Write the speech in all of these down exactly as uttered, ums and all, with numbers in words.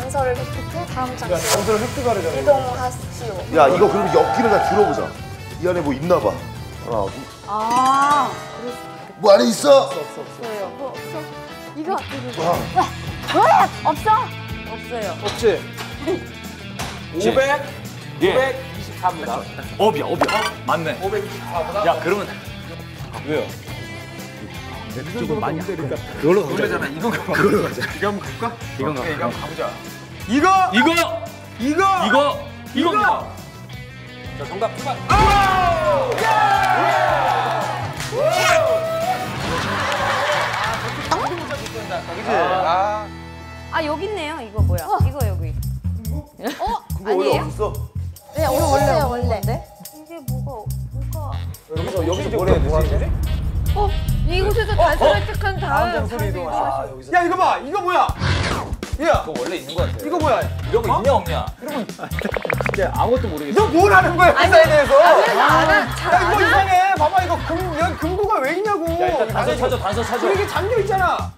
장소를 획득해 다음 장소로 장소를 획득하려잖아. 이동하시오. 야 이거 그럼 엮기를 다 들어보자. 이 안에 뭐 있나 봐. 하나, 둘. 아, 뭐 안에 있어? 없어 없어 없어. 없어요. 뭐 없어? 이거 와. 왜? 없어? 없어요. 없지. 오백, 예. 오백이십사입니다. 업이야, 업이야. 맞네. 오백이십사보다. 야, 그러면 왜요? 조금 많이 아까 그걸로 가자. 이건 그걸로 가자. 이거 한번 가볼까? 이건 가. 오케이, 이거 한번 가보자. 이거 이거! 이거 이거! 이겁니다. 자, 정답 출발. 아, 아 여기 있네요. 이거 뭐야? 이거 여기. 어? 그거 원래 없었어? 네, 원래 원래. 이게 뭐가 뭐가? 여기서 여기서 뭘 해야 되지? 어? 이곳에서 단서를 획득한 다음 다음 장소로 이동. 아, 여기서. 야 이거 봐, 이거 뭐야? 야, 이거 원래 있는 거 같아. 이거 뭐야? 이런 거 있냐 없냐? 진짜 아무것도 모르겠어. 너 뭘 하는 거야 회사에 대해서? 알아. 야 이거 이상해. 봐봐 이거 금 여기 금고가 왜 있냐고. 야, 일단 단서 찾아, 단서 찾아. 그리고 이게 잠겨 있잖아.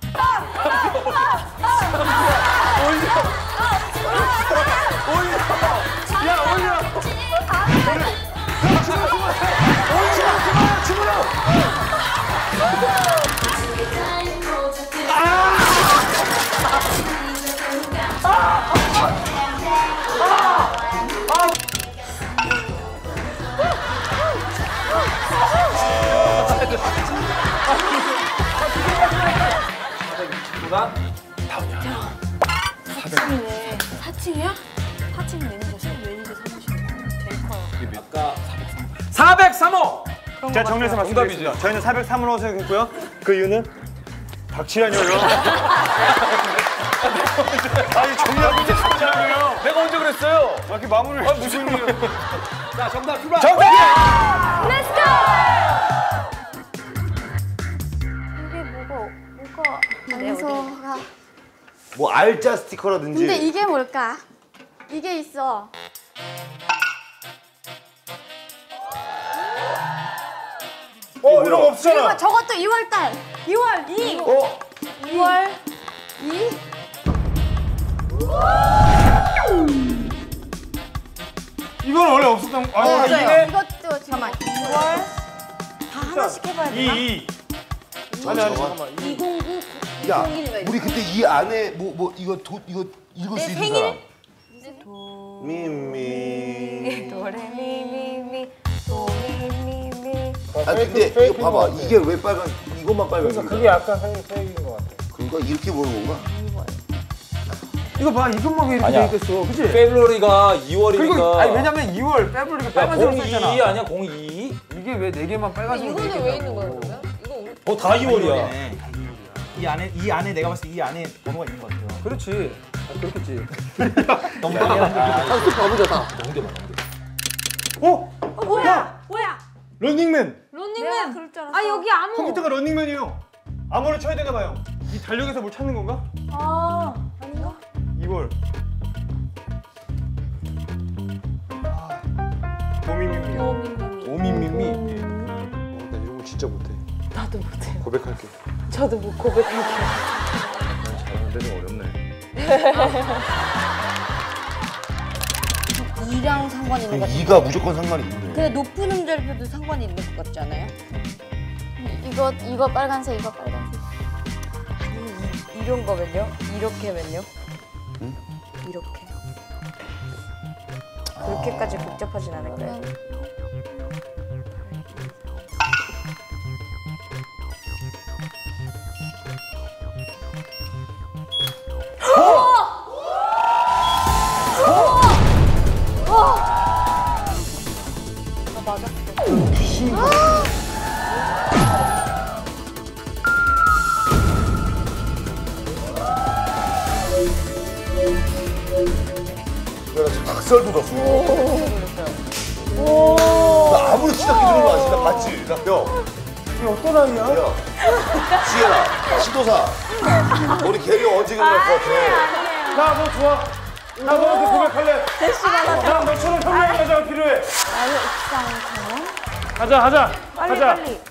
사층이네. 사층이야? 사층 매니저실? 매니저 사무실. 제일 커요. 아까 사백삼 호. 제가 정리해서 말씀드리겠습니다. 저희는 사백삼으로 생각했고요. 그 이유는 닥치라뇨요. 아니 정리하고 이제 닥치라뇨요. 내가 언제 그랬어요? 왜 이렇게 마무리를 아, 무슨 일이에요? 자, 정답 출발. 정답! 렛츠고! 이게 뭐가 뭐가 장소가. 뭐 알짜 스티커라든지. 근데 이게 뭘까? 이게 있어. 어 이런 거 없잖아. 이거 저것도 이월 달. 이월 이. 어? 이월 이. 이건 원래 없었던 거. 아, 맞아요. 이게 이것도 잠깐만. 이월 다 하나씩 해봐야 되나? 이 이. 아니 아니 잠깐만. 이. 이공구. 야, 우리 그때 이 안에 뭐 뭐 이거 도, 이거 읽을 수 있는 사람. 미미. 도레미미미 도미미미. 아 근데 이거 봐봐. 이게 왜 빨간? 이것만 빨간? 그래서 그게 약간 색인 것 같아. 그러니까 이렇게 보는 건가? 이거 봐, 이것만 왜 이렇게 아니야. 돼 있겠어, 그치? 페브러리가 이월이니까. 그리고 아니 왜냐면 이월 페브리가 빨간색으로 써있잖아. 공이 아니야, 공이. 이게 왜 네 개만 빨간색으로 돼 이거는 왜 있는 있겠다고. 거야 그러면? 이거 우리 어, 다 이월이야. 이 안에 이 안에 내가 봤을 때 이 안에 번호가 있는 것 같아요. 그렇지. 아, 그렇겠지. 너무 당연한 얘기. 가보자, 다. 넘겨봐, 넘겨. 어? 어 뭐야? 뭐야? 런닝맨. 런닝맨 그럴 줄 알았어. 아 여기 아무. 컴퓨터가 런닝맨이에요. 암호를 쳐야 되나 봐요. 이 달력에서 뭘 찾는 건가? 아 아닌가? 이월. 아, 오미미미. 오미미미. 오미미미. 어, 나 이런 거 진짜 못해. 나도 못해. 고백할게. 저도 못 고백할게요. 잘하는데 좀 어렵네. 이랑 상관이 있는 것 같아요. 이가 무조건 상관이 있네. 근데 높은 음절표도 상관이 있는 것 같지 않아요? 이거 이거 빨간색 이거 빨간색. 이, 이런 거면요? 이렇게면요? 응? 이렇게. 그렇게까지 복잡하진 않을 거예요. 내가 닭살도 줬어. 나 아무리 시작해 주는 거 아시나 봤지? 나 형. 이게 어떤 아이야? 야, 지혜라, 시도사. 우리 걔리 언제 결혼할 것 같아? 나 너 좋아. 나 너한테 고백할래. 나 너처럼 현명한 여자가 필요해. 나의 옥상 가자, 가자. 빨리 가자. 빨리.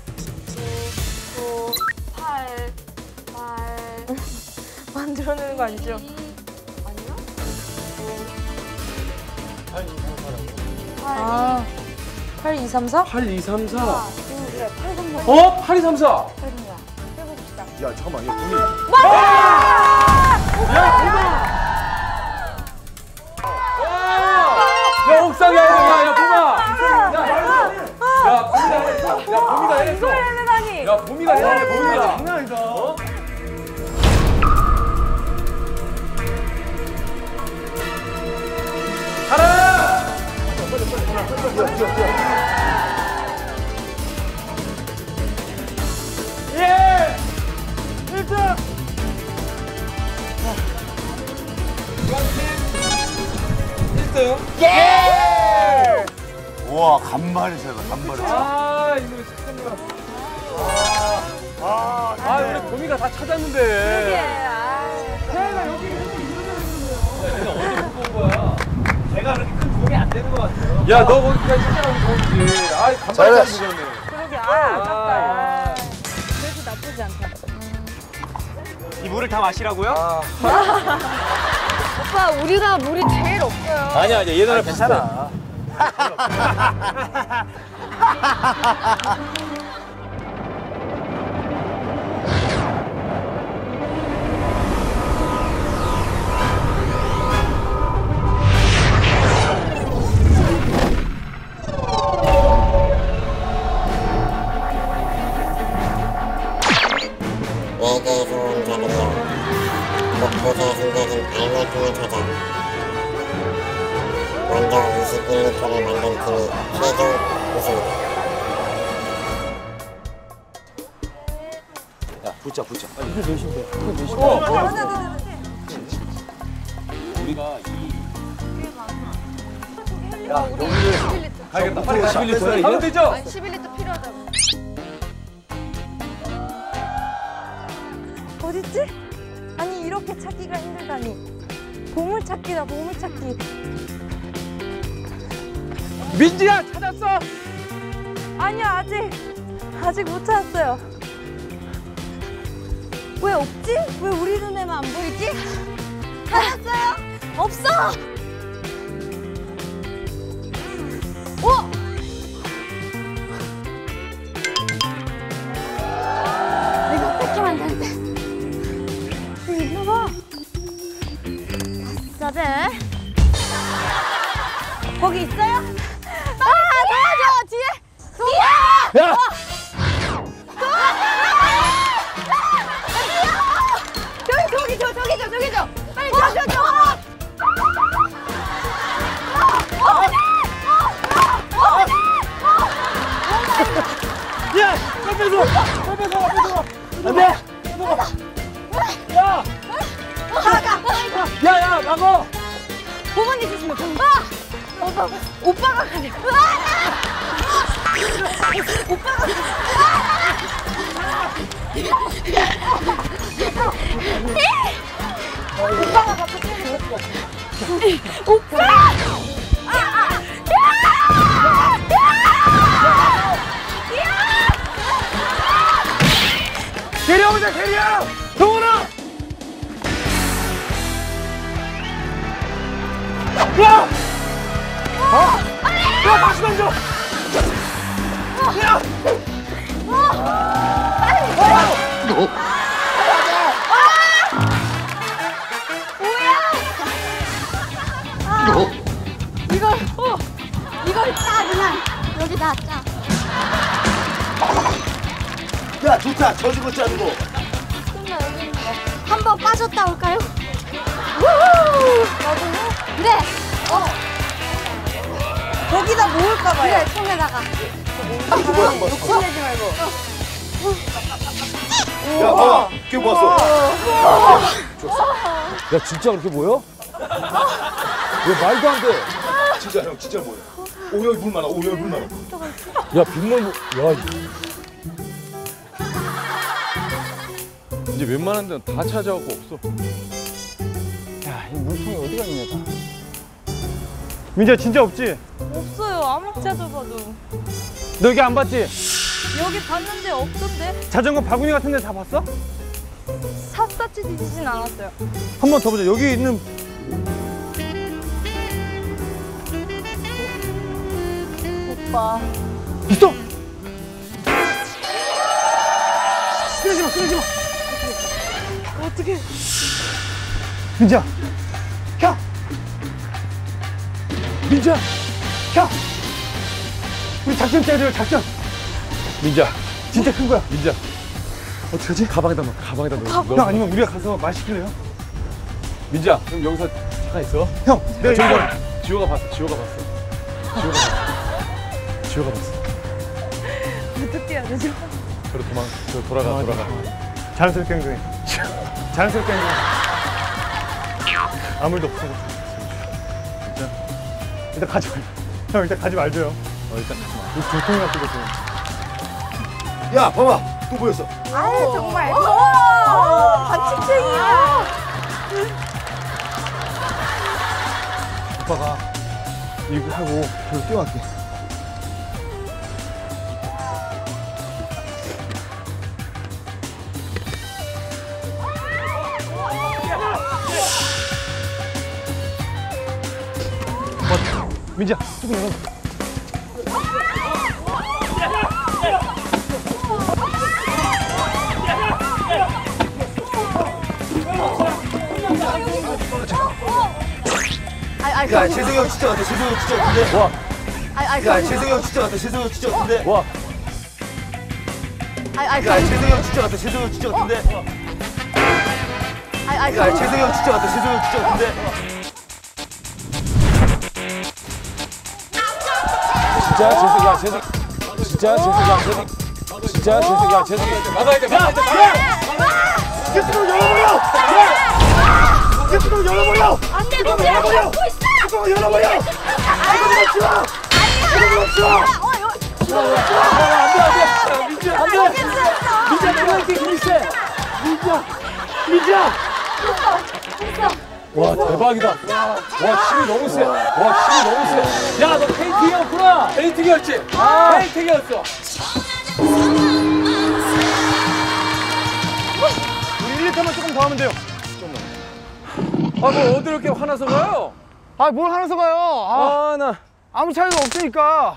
구, 팔, 팔. 만들어내는 거 아니죠? 아니야? 아, 팔, 이, 삼, 사? 팔, 이, 삼, 사. 그래, 팔, 삼, 사. 어? 팔, 이, 삼, 사. 팔, 삼, 사. 해봅시다. 야 잠깐만 이거 돈이. 야, 옥상이야, 야, 야, 봄아. 야, 야, 봄이가 해. 야, 봄이가 해냈어. 이걸 해내다니. 야, 봄이가 해, 봄이가. 장난 아니다. 어? 가라! 예! 일 등! 일 등. 예! 우와 간발이 세다 간발이. 아, 이거 잠깐만. 아, 아, 우리 봄이가 다 찾았는데. 태아가 여기 이렇게 이러면 어디 못 본 거야? 제가 그렇게 큰 도움이 안 되는 것 같아요. 야, 너 거기까지 찾아오면 좋지. 아, 간발이 잘했어. 잘 그러네. 그러게, 아, 아깝다. 그래도 나쁘지 않다. 이 물을 다 마시라고요? 아, 오빠, 우리가 물이 제일 없어요. 아니야, 아니야. 얘네랑 괜찮아. 외계에서 온 자들이여 곳곳에 숨겨진 알물통을 찾아 먼저 이십일 리터를 만든 팀이 최종 우승이다. 야 붙자 붙자. 우리가 이. 야, 여기를 가야겠다. 빨리 십일 리터야, 이게? 하면 되죠? 아니, 십일 리터 필요하다고. 어딨지? 아니, 이렇게 찾기가 힘들다니. 보물 찾기다, 보물 찾기. 민지야, 찾았어! 아니요, 아직. 아직 못 찾았어요. 왜 없지? 왜 우리 눈에만 안 보이지? 찾았어요? 없어! 어? 내가 뺏기면 안 되는데. 여기 있나봐. 아싸베. 거기 있어요? 아, 도와줘! 뒤에! 뒤에! 야! 저기, 저기, 저, 저기, 저, 저기, 저! 빨리 저, 저, 저! 야! 앞에서! 앞에서! 앞에서! 안 돼! 야! 야, 야, 막어! 부모님 주시면 좀. 아! 오빠, 오빠가 가네. 오빠가 가네. 오빠가 가서 때려. 오빠! 아, 아. 야! 야! 데려오자, 데려! 동원아! 야! 어? 야, 다시 던져! 야! 이걸, 어, 이걸 짜 그냥 여기다 짜. 야 좋다 저지고 짜는 거. 끝나 여기 있는 거. 한번 빠졌다 올까요? 우후! 그래. 어. 거기다 모을까 봐요. 그래, 손에다가. 욕심내지 말고. 야 봐봐 그게 뭐였어? 야, 진짜 그렇게 보여? 왜 말도 안 돼? 진짜 형 진짜 뭐야? 오 여기 물 많아. 오 여기 물 많아. 야, 빗물, 야. 이제 웬만한 데는 다 찾아오고 없어. 야, 이 물통이 어디 갔냐, 다. 민지야, 진짜 없지? 없어요. 아무리 찾아봐도. 너 여기 안 봤지? 여기 봤는데 없던데? 자전거 바구니 같은 데 다 봤어? 샅샅이 뒤지진 않았어요. 한 번 더 보자. 여기 있는 오빠. 있어. 쓰러지 마, 쓰러지 마. 어떻게? 민지야, 켜. 민지야, 켜. 우리 작전 짜야 돼요, 작전. 민지야, 진짜 큰 거야. 민지야, 어떡하지? 가방에다 넣어, 가방에다 넣어. 형 아니면 우리가 가서 말 시킬래요? 민지야, 그럼 여기서 잠깐 있어. 형, 내가 저기 이거 지호가 봤어, 지호가 봤어. 지호가 봤어. 지호가 봤어. 어떻게 해야 되죠? 저로 도망, 저 돌아가, 돌아가. 자연스럽게 행동해. 자연스럽게 행동해. 아무 일도 없어. 진짜. 일단 가지 말자. 형 일단 가지 말자요. 어, 일단 가지 마. 우리 교통이나 뜨거든. 야, 봐봐. 또 보였어. 아유 정말. 어, 반칙쟁이야. 오빠가 이거 하고 저로 뛰어갈게. 민지야, 조금 열어. 야, 재승이 형 진짜 같아. 재승이 형 진짜 같은데. 와. 아이 야, 재승이 형 진짜 같아. 재승이 형 진짜 같은데. 와. 아이 야, 재승이 형 진짜 같아. 재승이 형 진짜 같은데. 아이 야, 재승이 형 진짜 같아. 재승이 형 진짜 같은데. 진짜 재석이야, 재석. 진짜 재석이야, 재석. 진짜 재석이야, 재석. 막아야 돼, 막아야 돼, 막아야 돼. 개뚜껑 열어버려! 야! 개뚜껑 열어버려! 안 돼, 개뚜껑 너 열어버려! 먹고 있어. 개뚜껑 열어버려! 개뚜껑 치워! 개뚜껑 치워! 안 돼, 안 돼. 민지야, 안 돼. 민지야, 내가 이렇게 힘이 세. 민지야, 민지야. 와, 대박이다. 와, 힘이 너무 세. 와, 힘이 너무 세. 야, 너 페인팅이었구나. 페인팅이었지? 아, 페인팅이었어. 우리 일 리터만 조금 더 하면 돼요. 아, 뭐 어디 이렇게 화나서 가요? 아, 뭘 하면서 가요? 아, 아, 나. 아무 차이도 없으니까.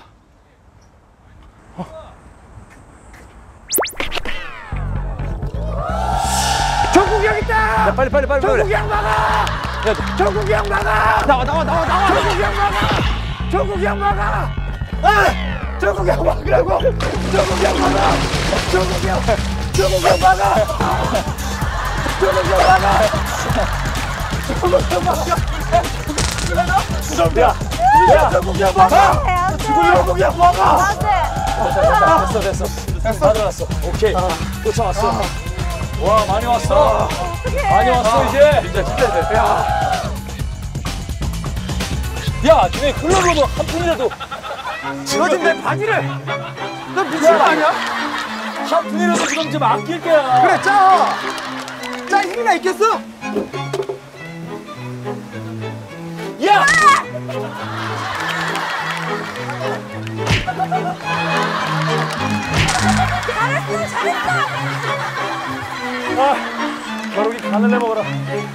정국이 형 있다! 야, 빨리, 빨리, 빨리, 빨리. 정국이 형 막아! 야, 정국이 형 막아! 나와, 나와, 나와, 나와. 정국이 형 막아! 정국이 형 막아! 아! 정국이 형 막으라고! 정국이 형 막아! 정국이 형! 정국이 형 막아! 정국이 형 막아! 정국이 형 막아! 야! 야! 정국이 형 막아! 정국이 형 막아! 됐어, 됐어. 됐어. 다 들어갔어. 오케이. 쫓아왔어. 와, 많이 왔어. 많이 왔어, 이제. 진짜, 진짜. 야. 야, 너네 클럽으로도 한 푼이라도. 지금 내 바지를! 너 미친 거 아니야? 한 푼이라도 지금 좀 아낄 거야. 그래, 짜! 짜 힘이나 있겠어? 야! 잘했어, 잘했어. 아, 겨루기 간을 내 먹어라.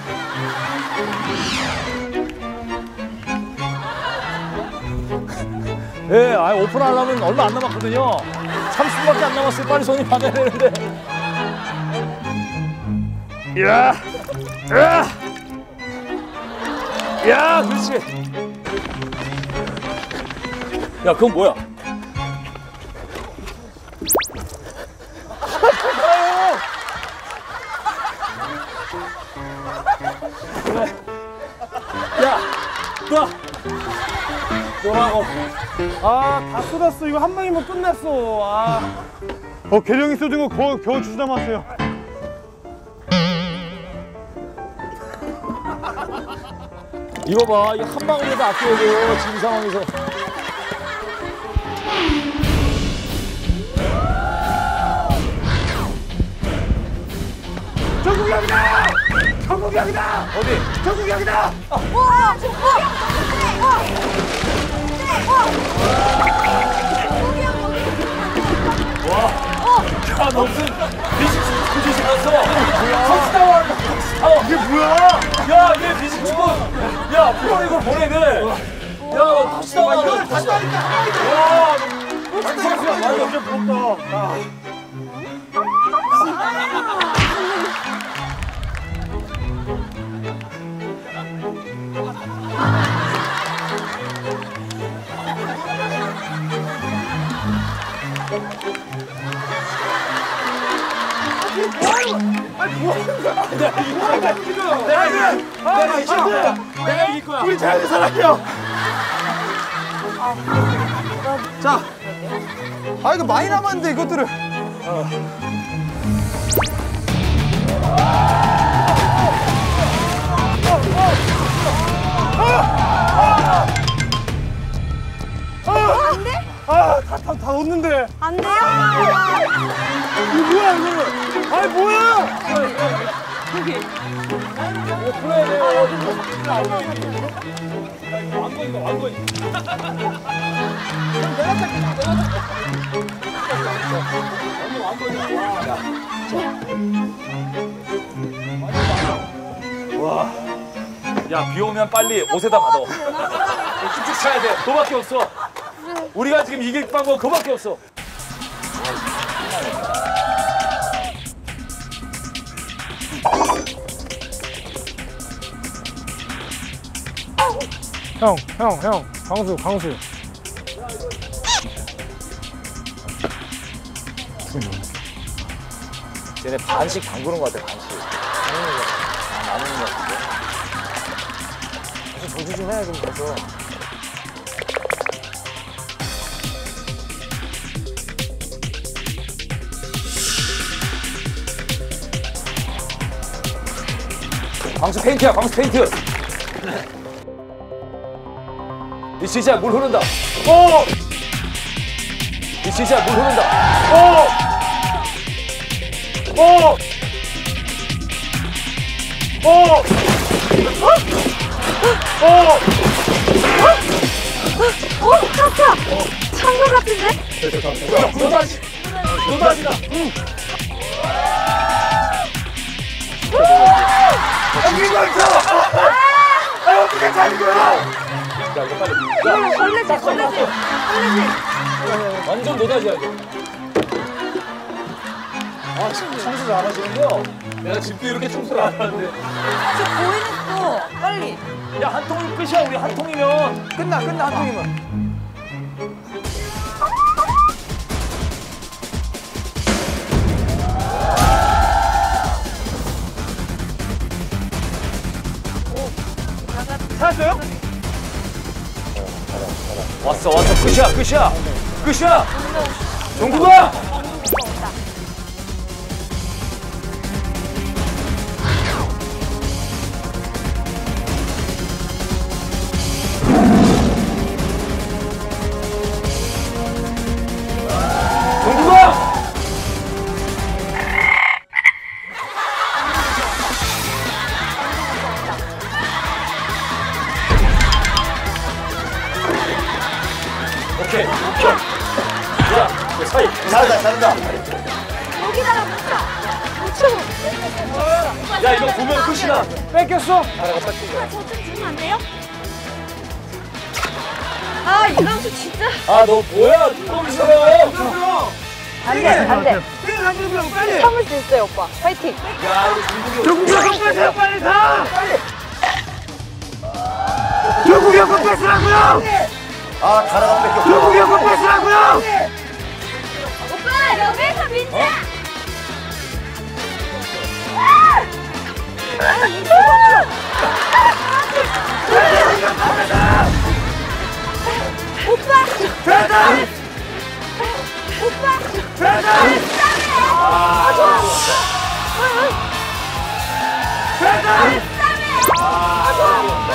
예, 아 오픈하려면 얼마 안 남았거든요. 삼십 분밖에 안 남았어요. 빨리 손님 받아야 되는데. 야, 야, 야, 그렇지. 야, 그건 뭐야? 야, 놔! 놓으라고. 아, 다 쏟았어. 이거 한 방이면 끝났어. 아. 어, 계룡이 쏟은 거 거, 겨우 주워 담았어요. 이거 봐, 이거 한 방울이라도 아껴야 돼요, 지금 상황에서. 정국이 형이다! 정국이 형이다! 어디? 정국이 형이다! 와, 정국이 형. 야, 너 무슨 미식축구 주식 갔어? 터치다운 하는 거, 터치다운. 이게 뭐야? 야, 얘 미식축구. 야, 프로리그 보내네. 너 다시 나와. 이걸 다시 나니까. 와, 장 선수야, 완전 부럽다. 내가 이길 거야. 우리 자연의 사랑이요. 자, 아 이거 많이 남았는데 이것들을. 안 돼? 아, 다, 다, 다 넣었는데. 안 돼요? 이거 뭐야, 이거? 아이, 뭐야? 풀어야 돼요. 왕건이다, 왕건이. 와. 야, 비 오면 빨리 옷에다 받아. 쭉쭉 차야 돼. 그거밖에 없어. 우리가 지금 이길 방법 그거밖에 없어. 형, 형, 형. 광수, 광수. 쟤네 반씩 담그는 것 같아, 반씩. 나누는 것 같아. 아, 나누는 것 같은데. 무슨 조지 좀 해, 좀 가서. 광수 페인트야, 광수 페인트. 이 진짜 물 흐른다. 오! 이 진짜 물 흐른다. 오! 오! 오! 오! 어? 탔어! 찬거 같은데? 노다지! 노다지다! 응! 이거 있어! 아, 어떻게 잘 거야? 야, 이거 빨리. 이거 걸레지, 걸레지, 걸레지. 완전 노다지야, 이거. 아, 청소 잘하시는데요? 내가 집도 이렇게 청소를 안 하는데. 저 보이냈어. 빨리. 야, 한 통이 끝이야, 우리 한 통이면. 끝나, 끝나, 한 통이면. 찾았어요? 왔어, 왔어. 끝이야, 끝이야. 끝이야! 종국아! 종국아! 오케이, 오케이. 야, 그 사이. 잘한다, 잘한다. 여기다가 묻혀. 묻혀. 야, 이거 보면 끝이다. 뺏겼어. 저좀 주면 안 돼요? 아, 이강수 진짜. 아, 너 뭐야? 또 있어요. 안 돼, 안 돼. 빨리, 빨리. 참을 수 있어요, 오빠. 파이팅. 야, 이거 중국이 조국이 형 뺏으라, 빨리 가! 조국이 형 뺏으라고요! 아, 다라가 뺏겼어. 조국이 형 뺏으라고요! 오빠, 여기서 민자. 오빠! 됐다! 오빠! 됐다! 아, 좋아! 됐다! 아, 좋아!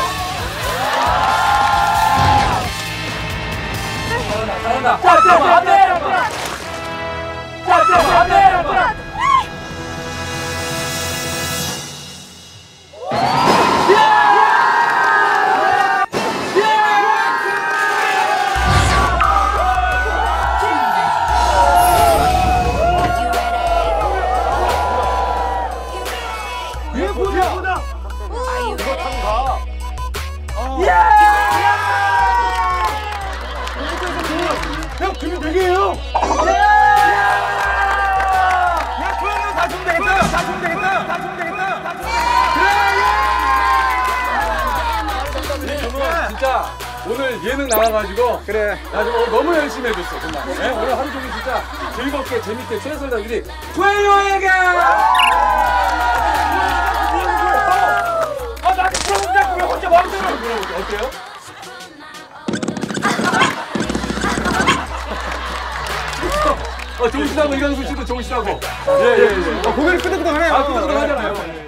잘한다. 자, 자, 안 돼. 자, 자, 안 돼. 예쁘다! 이거 타고 가. 예! 나와가지고 그래. 나 좀 오늘 너무 열심히 해줬어 정말. 네? 오늘 하루 종일 진짜 즐겁게 재밌게 최선을 다하기 구혜영에게. 아 나한테 물어보자고 왜 혼자 마음대로 물어보지 어때요? 어, 좋으시다고 이강수 씨도 좋으시다고. 예예예. 고개를 끄덕끄덕하네요. 아 끄덕끄덕 하잖아요.